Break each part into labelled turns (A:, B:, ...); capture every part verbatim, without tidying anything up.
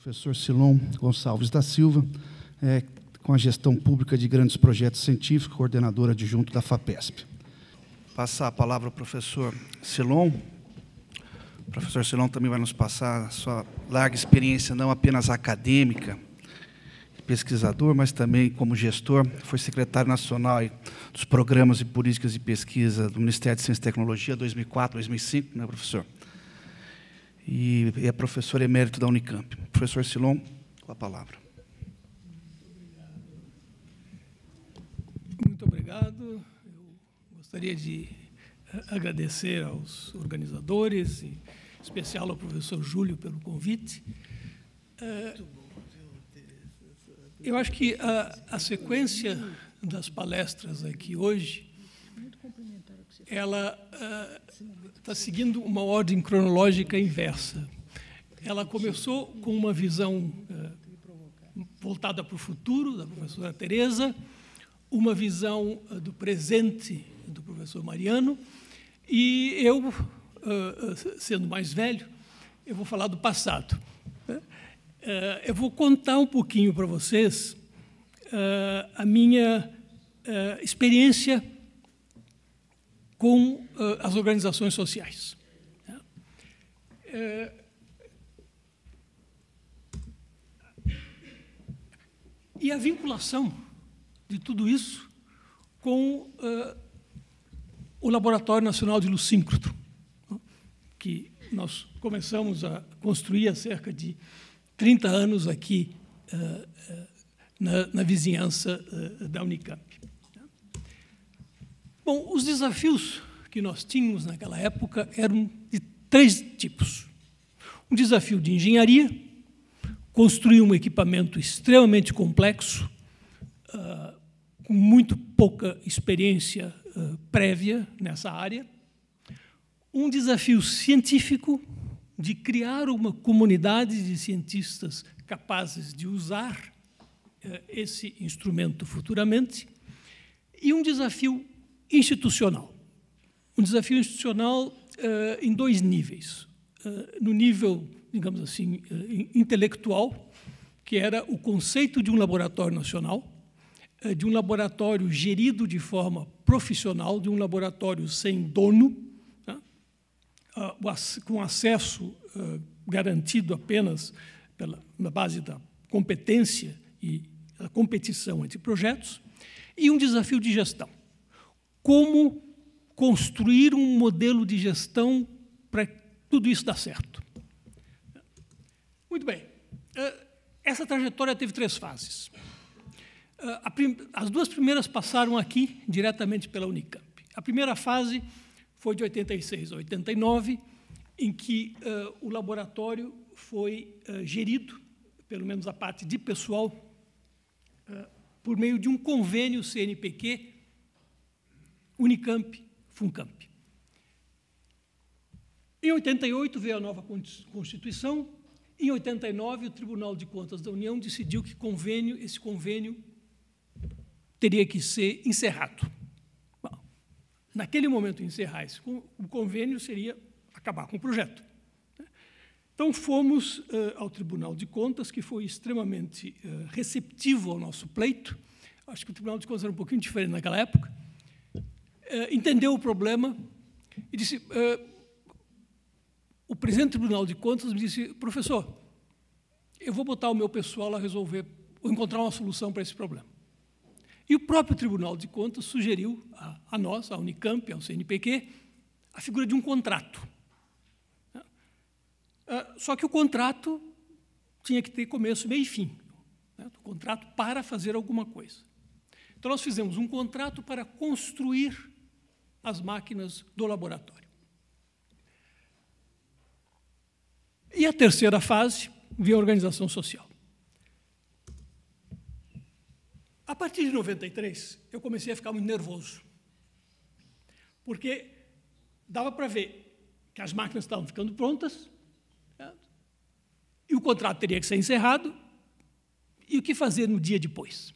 A: Professor Silon Gonçalves da Silva, é, com a gestão pública de grandes projetos científicos, coordenadora adjunto da FAPESP. Passar a palavra ao professor Silon. O professor Silon também vai nos passar a sua larga experiência, não apenas acadêmica, pesquisador, mas também como gestor. Foi secretário nacional dos Programas e Políticas de Pesquisa do Ministério de Ciência e Tecnologia, dois mil e quatro, dois mil e cinco, né, professor? E é professor emérito da Unicamp. Professor Silon, com a palavra.
B: Muito obrigado. Eu gostaria de agradecer aos organizadores, em especial ao professor Júlio pelo convite. Eu acho que a, a sequência das palestras aqui hoje, ela está uh, seguindo uma ordem cronológica inversa. Ela começou com uma visão uh, voltada para o futuro, da professora Tereza, uma visão uh, do presente, do professor Mariano, e eu, uh, uh, sendo mais velho, eu vou falar do passado. Uh, eu vou contar um pouquinho para vocês uh, a minha uh, experiência com uh, as organizações sociais. Uh, e a vinculação de tudo isso com uh, o Laboratório Nacional de Luz-Síncrono, que nós começamos a construir há cerca de trinta anos aqui uh, uh, na, na vizinhança uh, da Unicamp. Bom, os desafios que nós tínhamos naquela época eram de três tipos. Um desafio de engenharia, construir um equipamento extremamente complexo, uh, com muito pouca experiência uh, prévia nessa área. Um desafio científico, de criar uma comunidade de cientistas capazes de usar uh, esse instrumento futuramente. E um desafio institucional. Um desafio institucional uh, em dois níveis. Uh, no nível, digamos assim, uh, intelectual, que era o conceito de um laboratório nacional, uh, de um laboratório gerido de forma profissional, de um laboratório sem dono, né? uh, com acesso uh, garantido apenas pela, na base da competência e da competição entre projetos, e um desafio de gestão. Como construir um modelo de gestão para tudo isso dar certo. Muito bem. Essa trajetória teve três fases. As duas primeiras passaram aqui, diretamente pela Unicamp. A primeira fase foi de oitenta e seis a oitenta e nove, em que uh, o laboratório foi uh, gerido, pelo menos a parte de pessoal, uh, por meio de um convênio C N P Q, Unicamp, Funcamp. Em oitenta e oito veio a nova Constituição. Em oitenta e nove, o Tribunal de Contas da União decidiu que convênio, esse convênio teria que ser encerrado. Bom, naquele momento, encerrar esse o convênio seria acabar com o projeto. Então, fomos uh, ao Tribunal de Contas, que foi extremamente uh, receptivo ao nosso pleito. Acho que o Tribunal de Contas era um pouquinho diferente naquela época. Uh, entendeu o problema e disse... Uh, o presidente do Tribunal de Contas me disse, professor, eu vou botar o meu pessoal a resolver, ou encontrar uma solução para esse problema. E o próprio Tribunal de Contas sugeriu a, a nós, a Unicamp, ao C N P Q, a figura de um contrato. Uh, só que o contrato tinha que ter começo, meio e fim. Né? O contrato para fazer alguma coisa. Então, nós fizemos um contrato para construir as máquinas do laboratório. E a terceira fase veio a organização social. A partir de noventa e três, eu comecei a ficar muito nervoso, porque dava para ver que as máquinas estavam ficando prontas, certo? E o contrato teria que ser encerrado, e o que fazer no dia depois?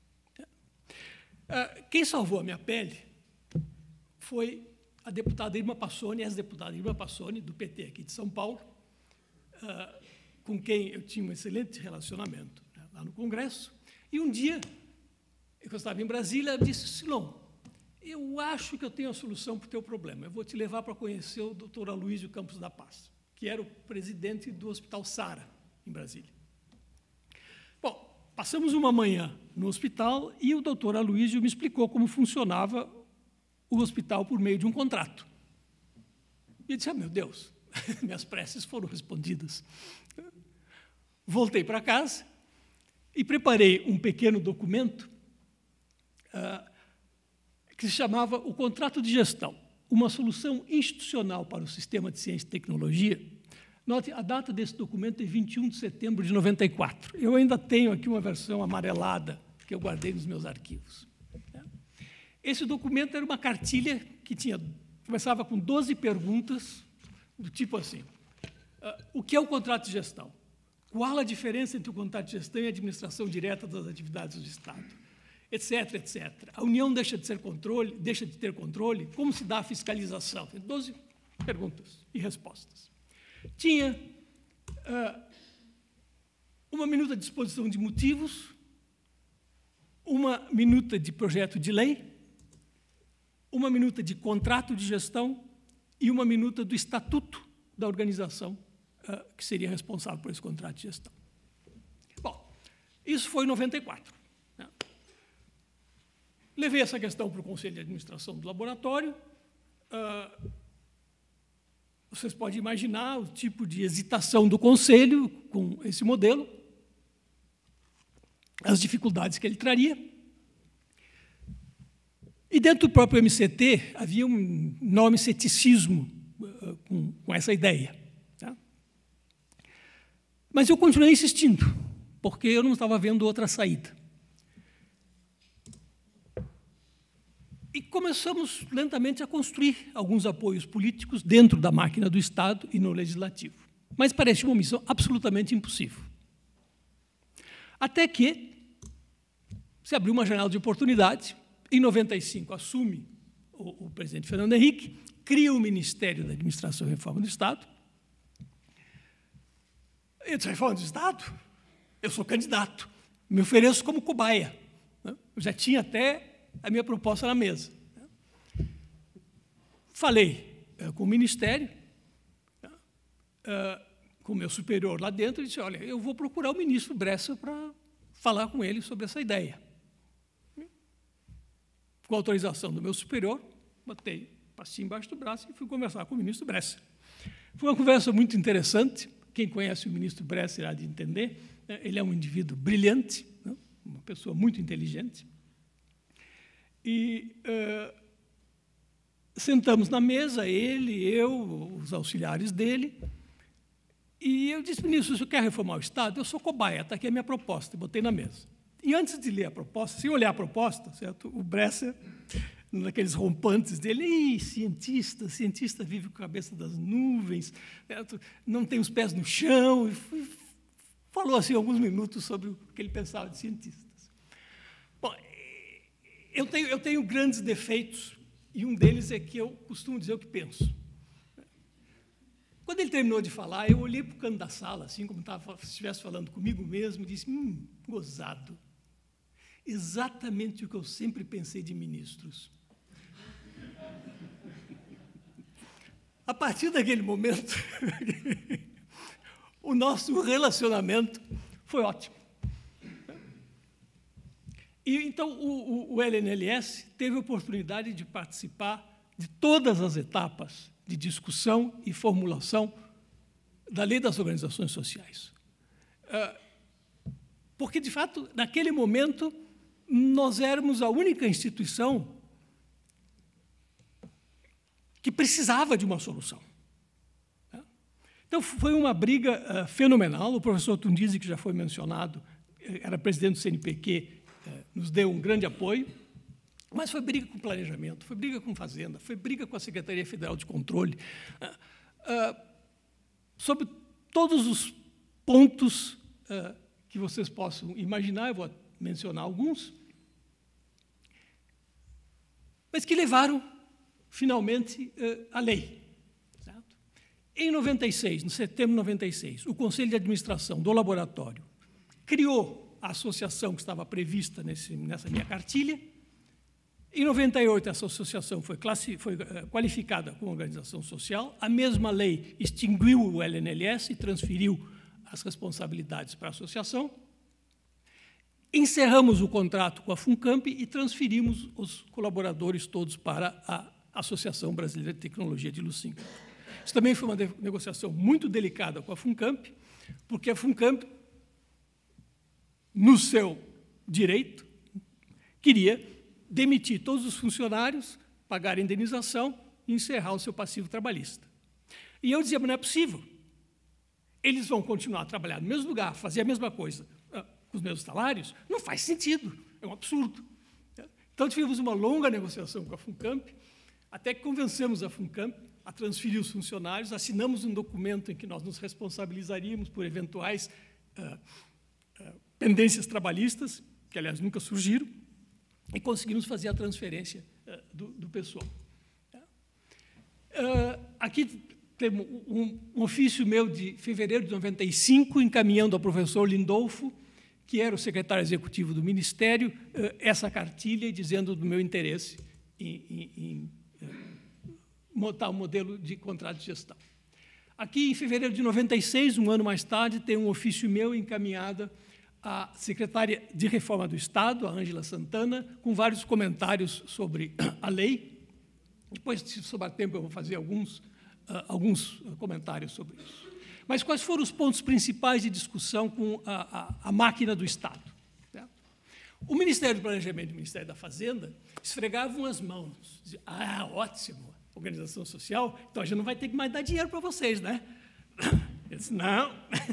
B: Quem salvou a minha pele foi a deputada Irma Passoni, ex-deputada Irma Passoni, do P T aqui de São Paulo, com quem eu tinha um excelente relacionamento, né, lá no Congresso, e um dia, eu estava em Brasília, eu disse, Silon, eu acho que eu tenho a solução para o teu problema. Eu vou te levar para conhecer o doutor Aloísio Campos da Paz, que era o presidente do Hospital Sara, em Brasília. Bom, passamos uma manhã no hospital e o doutor Aloísio me explicou como funcionava o hospital por meio de um contrato. E eu disse, ah, meu Deus, minhas preces foram respondidas. Voltei para casa e preparei um pequeno documento uh, que se chamava o Contrato de Gestão, uma solução institucional para o sistema de ciência e tecnologia. Note, a data desse documento é vinte e um de setembro de noventa e quatro. Eu ainda tenho aqui uma versão amarelada que eu guardei nos meus arquivos. Esse documento era uma cartilha que tinha, começava com doze perguntas, do tipo assim, uh, o que é o contrato de gestão? Qual a diferença entre o contrato de gestão e a administração direta das atividades do Estado? Etc, etcétera. A União deixa de ser controle, deixa de ter controle? Como se dá a fiscalização? Tem doze perguntas e respostas. Tinha uh, uma minuta de exposição de motivos, uma minuta de projeto de lei, uma minuta de contrato de gestão e uma minuta do estatuto da organização uh, que seria responsável por esse contrato de gestão. Bom, isso foi em noventa e quatro. Né? Levei essa questão para o Conselho de Administração do laboratório. Uh, vocês podem imaginar o tipo de hesitação do Conselho com esse modelo, as dificuldades que ele traria. E dentro do próprio M C T havia um enorme ceticismo uh, com, com essa ideia. Tá? Mas eu continuei insistindo, porque eu não estava vendo outra saída. E começamos lentamente a construir alguns apoios políticos dentro da máquina do Estado e no Legislativo. Mas parecia uma missão absolutamente impossível. Até que se abriu uma janela de oportunidade. Em noventa e cinco, assume o, o presidente Fernando Henrique, cria o Ministério da Administração e Reforma do Estado. Eu disse, reforma do Estado? Eu sou candidato, me ofereço como cobaia. Eu já tinha até a minha proposta na mesa. Falei com o Ministério, com o meu superior lá dentro, e disse, olha, eu vou procurar o ministro Bresser para falar com ele sobre essa ideia. Com a autorização do meu superior, botei pastinha embaixo do braço e fui conversar com o ministro Bresser. Foi uma conversa muito interessante. Quem conhece o ministro Bresser há de entender. Ele é um indivíduo brilhante, uma pessoa muito inteligente. E uh, sentamos na mesa, ele, eu, os auxiliares dele, e eu disse, ministro, se você quer reformar o Estado, eu sou cobaia, está aqui a minha proposta, e botei na mesa. E antes de ler a proposta, sem olhar a proposta, certo? O Bresser, naqueles rompantes dele, Ih, cientista, cientista vive com a cabeça das nuvens, certo? Não tem os pés no chão, e falou assim alguns minutos sobre o que ele pensava de cientistas. Bom, eu tenho, eu tenho grandes defeitos, e um deles é que eu costumo dizer o que penso. Quando ele terminou de falar, eu olhei para o canto da sala, assim, como estava, se estivesse falando comigo mesmo, e disse, hum, gozado. Exatamente o que eu sempre pensei de ministros. A partir daquele momento, o nosso relacionamento foi ótimo. E, então, o, o L N L S teve a oportunidade de participar de todas as etapas de discussão e formulação da Lei das Organizações Sociais. Porque, de fato, naquele momento, nós éramos a única instituição que precisava de uma solução. Então, foi uma briga fenomenal. O professor Tundizi, que já foi mencionado, era presidente do C N P Q, nos deu um grande apoio, mas foi briga com planejamento, foi briga com fazenda, foi briga com a Secretaria Federal de Controle, sobre todos os pontos que vocês possam imaginar, eu vou mencionar alguns, mas que levaram, finalmente, à lei. Certo? Em noventa e seis, no setembro de noventa e seis, o Conselho de Administração do laboratório criou a associação que estava prevista nesse, nessa minha cartilha. Em noventa e oito, essa associação foi, foi uh, qualificada como organização social. A mesma lei extinguiu o L N L S e transferiu as responsabilidades para a associação. Encerramos o contrato com a FUNCAMP e transferimos os colaboradores todos para a Associação Brasileira de Tecnologia de Lucim. Isso também foi uma negociação muito delicada com a FUNCAMP, porque a FUNCAMP, no seu direito, queria demitir todos os funcionários, pagar a indenização e encerrar o seu passivo trabalhista. E eu dizia, mas não é possível. Eles vão continuar a trabalhar no mesmo lugar, fazer a mesma coisa com os mesmos salários? Não faz sentido, é um absurdo. Então, tivemos uma longa negociação com a FUNCAMP, até que convencemos a FUNCAMP a transferir os funcionários, assinamos um documento em que nós nos responsabilizaríamos por eventuais uh, uh, pendências trabalhistas, que, aliás, nunca surgiram, e conseguimos fazer a transferência uh, do, do pessoal. Uh, aqui tem um, um ofício meu de fevereiro de noventa e cinco, encaminhando ao professor Lindolfo, que era o secretário executivo do Ministério, uh, essa cartilha, e dizendo do meu interesse em, em, em uh, montar um modelo de contrato de gestão. Aqui, em fevereiro de noventa e seis, um ano mais tarde, tem um ofício meu encaminhado à secretária de Reforma do Estado, a Ângela Santana, com vários comentários sobre a lei. Depois, se sobrar tempo, eu vou fazer alguns, uh, alguns comentários sobre isso. Mas quais foram os pontos principais de discussão com a, a, a máquina do Estado? Certo? O Ministério do Planejamento e o Ministério da Fazenda esfregavam as mãos. Diziam, ah, ótimo, organização social, então a gente não vai ter que mais dar dinheiro para vocês, né? Eu disse, não,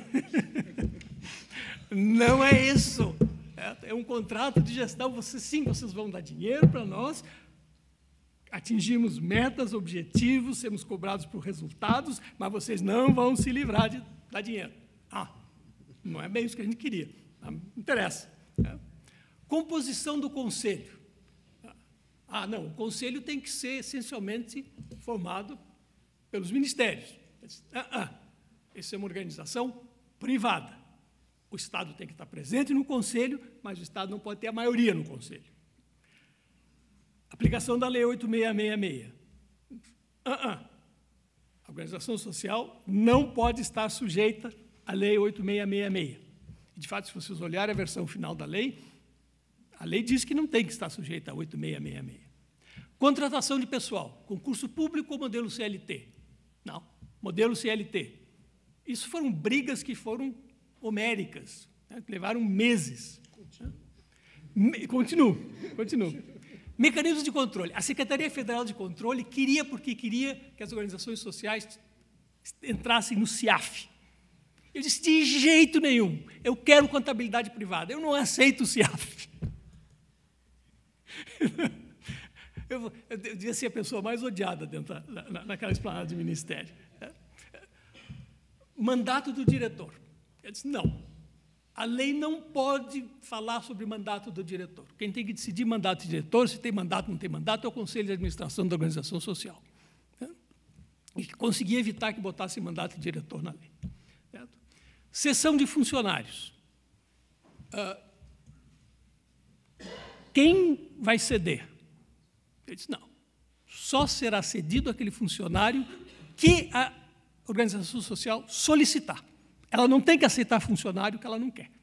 B: não é isso. É um contrato de gestão, vocês, sim, vocês vão dar dinheiro para nós, atingimos metas, objetivos, sermos cobrados por resultados, mas vocês não vão se livrar de dar dinheiro. Ah, não é bem isso que a gente queria, não interessa. É. Composição do conselho. Ah, não, o conselho tem que ser essencialmente formado pelos ministérios. Ah, ah, essa é uma organização privada. O Estado tem que estar presente no conselho, mas o Estado não pode ter a maioria no conselho. Aplicação da Lei oito mil seiscentos e sessenta e seis. Ah, ah. A organização social não pode estar sujeita à Lei oito mil seiscentos e sessenta e seis. De fato, se vocês olharem a versão final da lei, a lei diz que não tem que estar sujeita a oito mil seiscentos e sessenta e seis. Contratação de pessoal, concurso público ou modelo C L T? Não, modelo C L T. Isso foram brigas que foram homéricas, né, que levaram meses. Me, continuo, continuo. Mecanismos de controle. A Secretaria Federal de Controle queria, porque queria que as organizações sociais entrassem no C I A F. Eu disse, de jeito nenhum, eu quero contabilidade privada, eu não aceito o C I A F. Eu, eu devia ser a pessoa mais odiada dentro da, na, naquela esplanada de ministério. Mandato do diretor. Eu disse, não, a lei não pode falar sobre mandato do diretor. Quem tem que decidir mandato do diretor, se tem mandato ou não tem mandato, é o Conselho de Administração da Organização Social. E consegui evitar que botasse mandato de diretor na lei. Certo? Cessão de funcionários. Uh, quem vai ceder? Eu disse, não, só será cedido aquele funcionário que a organização social solicitar. Ela não tem que aceitar funcionário que ela não quer.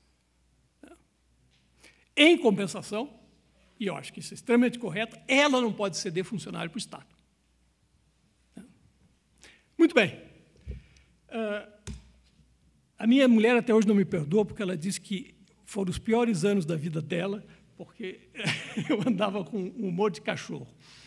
B: Em compensação, e eu acho que isso é extremamente correto, ela não pode ceder funcionário para o Estado. Muito bem. Uh, a minha mulher até hoje não me perdoa, porque ela disse que foram os piores anos da vida dela, porque eu andava com um humor de cachorro.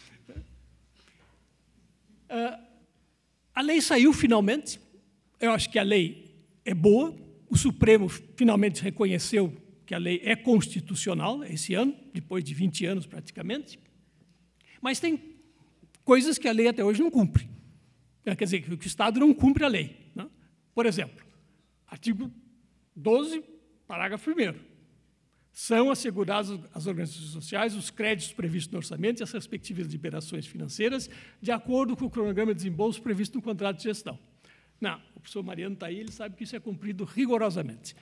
B: Uh, a lei saiu finalmente. Eu acho que a lei é boa. O Supremo finalmente reconheceu que a lei é constitucional esse ano, depois de vinte anos praticamente. Mas tem coisas que a lei até hoje não cumpre. Quer dizer, que o Estado não cumpre a lei. Né? Por exemplo, artigo doze, parágrafo primeiro. são assegurados às organizações sociais os créditos previstos no orçamento e as respectivas liberações financeiras, de acordo com o cronograma de desembolso previsto no contrato de gestão. Não, o professor Mariano está aí, ele sabe que isso é cumprido rigorosamente.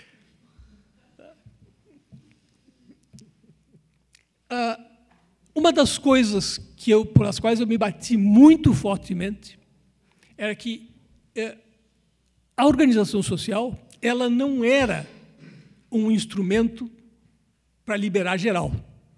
B: Uh, uma das coisas que eu, por as quais eu me bati muito fortemente era que uh, a organização social ela não era um instrumento para liberar geral.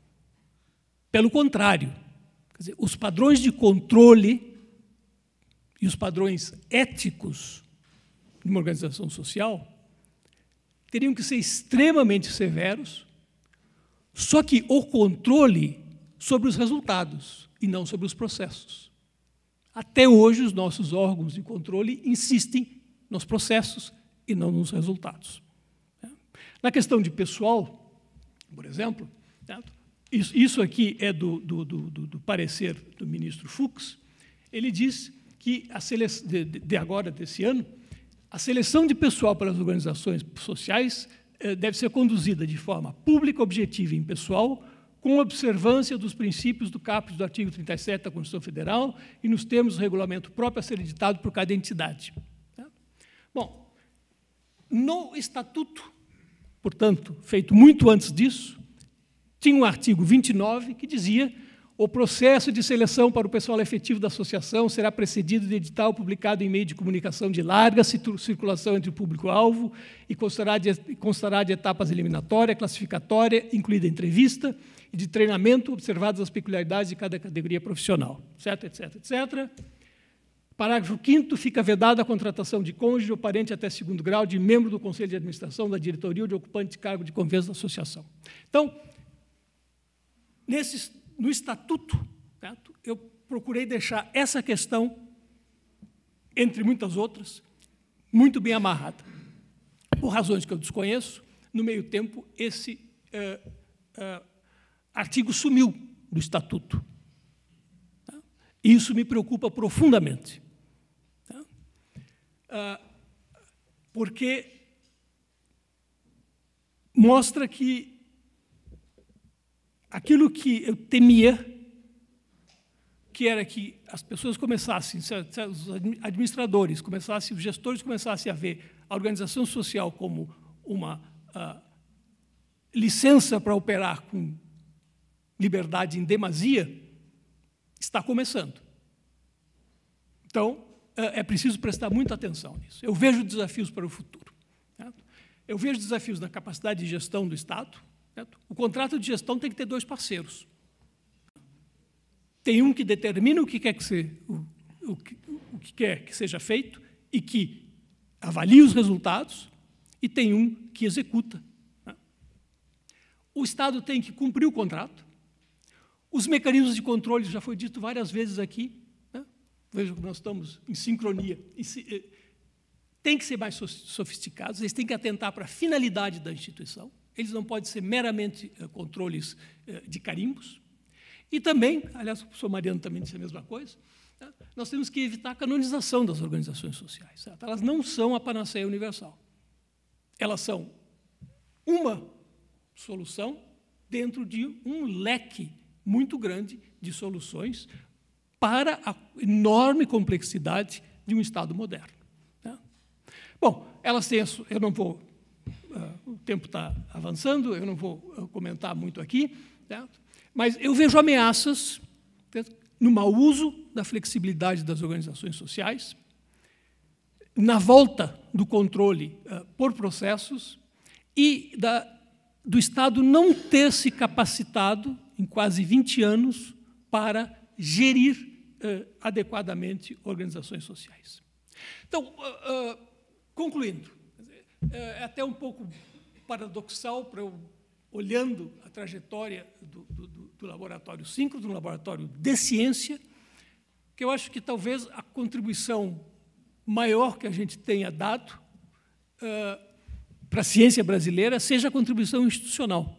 B: Pelo contrário, quer dizer, os padrões de controle e os padrões éticos de uma organização social teriam que ser extremamente severos, só que o controle sobre os resultados e não sobre os processos. Até hoje, os nossos órgãos de controle insistem nos processos e não nos resultados. Na questão de pessoal, por exemplo, isso, isso aqui é do, do, do, do parecer do ministro Fux, ele diz que, a seleção, de, de agora, desse ano, a seleção de pessoal para as organizações sociais eh, deve ser conduzida de forma pública, objetiva e impessoal, com observância dos princípios do caput do artigo trinta e sete da Constituição Federal e nos termos do regulamento próprio a ser editado por cada entidade. Bom, no Estatuto, portanto, feito muito antes disso, tinha um artigo vinte e nove que dizia: o processo de seleção para o pessoal efetivo da associação será precedido de edital publicado em meio de comunicação de larga circulação entre o público-alvo e constará de, constará de etapas eliminatória, classificatória, incluída entrevista, e de treinamento, observadas as peculiaridades de cada categoria profissional, etc, etc, etcétera. Parágrafo quinto, fica vedada a contratação de cônjuge ou parente até segundo grau de membro do Conselho de Administração, da diretoria ou de ocupante de cargo de confiança da associação. Então, nesse, no Estatuto, certo, eu procurei deixar essa questão, entre muitas outras, muito bem amarrada. Por razões que eu desconheço, no meio tempo, esse uh, uh, artigo sumiu do Estatuto. Isso me preocupa profundamente, tá? ah, porque mostra que aquilo que eu temia, que era que as pessoas começassem, os administradores começassem, os gestores começassem a ver a organização social como uma ah, licença para operar com liberdade em demasia, está começando. Então, é preciso prestar muita atenção nisso. Eu vejo desafios para o futuro. Certo? Eu vejo desafios na capacidade de gestão do Estado. Certo? O contrato de gestão tem que ter dois parceiros. Tem um que determina o que quer que, se, o, o, que, o que quer que seja feito e que avalia os resultados, e tem um que executa. O Estado tem que cumprir o contrato. Os mecanismos de controle, já foi dito várias vezes aqui, né? Vejam que nós estamos em sincronia. Tem que ser mais sofisticados, eles têm que atentar para a finalidade da instituição, eles não podem ser meramente uh, controles uh, de carimbos. E também, aliás, o professor Mariano também disse a mesma coisa, né? Nós temos que evitar a canonização das organizações sociais. Certo? Elas não são a panaceia universal. Elas são uma solução dentro de um leque muito grande de soluções para a enorme complexidade de um Estado moderno. Né? Bom, elas têm, eu não vou, uh, o tempo está avançando, eu não vou uh, comentar muito aqui, certo? Mas eu vejo ameaças, certo, no mau uso da flexibilidade das organizações sociais, na volta do controle uh, por processos e da, do Estado não ter se capacitado em quase vinte anos, para gerir uh, adequadamente organizações sociais. Então, uh, uh, concluindo, é até um pouco paradoxal, para eu, olhando a trajetória do, do, do laboratório cinco, do laboratório de ciência, que eu acho que talvez a contribuição maior que a gente tenha dado uh, para a ciência brasileira seja a contribuição institucional.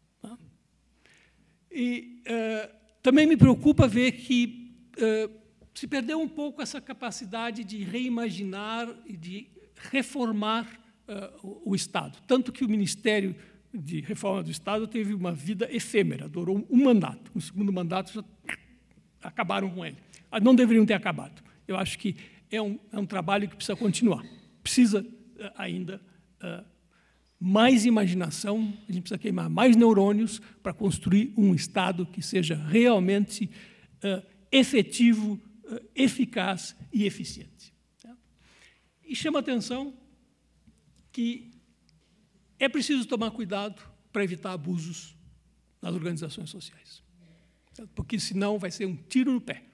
B: E uh, também me preocupa ver que uh, se perdeu um pouco essa capacidade de reimaginar e de reformar uh, o, o Estado. Tanto que o Ministério de reforma do Estado teve uma vida efêmera, durou um mandato. No segundo mandato, já acabaram com ele. Não deveriam ter acabado. Eu acho que é um, é um trabalho que precisa continuar. Precisa ainda uh, mais imaginação, a gente precisa queimar mais neurônios para construir um Estado que seja realmente uh, efetivo, uh, eficaz e eficiente. Tá? E chama a atenção que é preciso tomar cuidado para evitar abusos nas organizações sociais, porque senão vai ser um tiro no pé.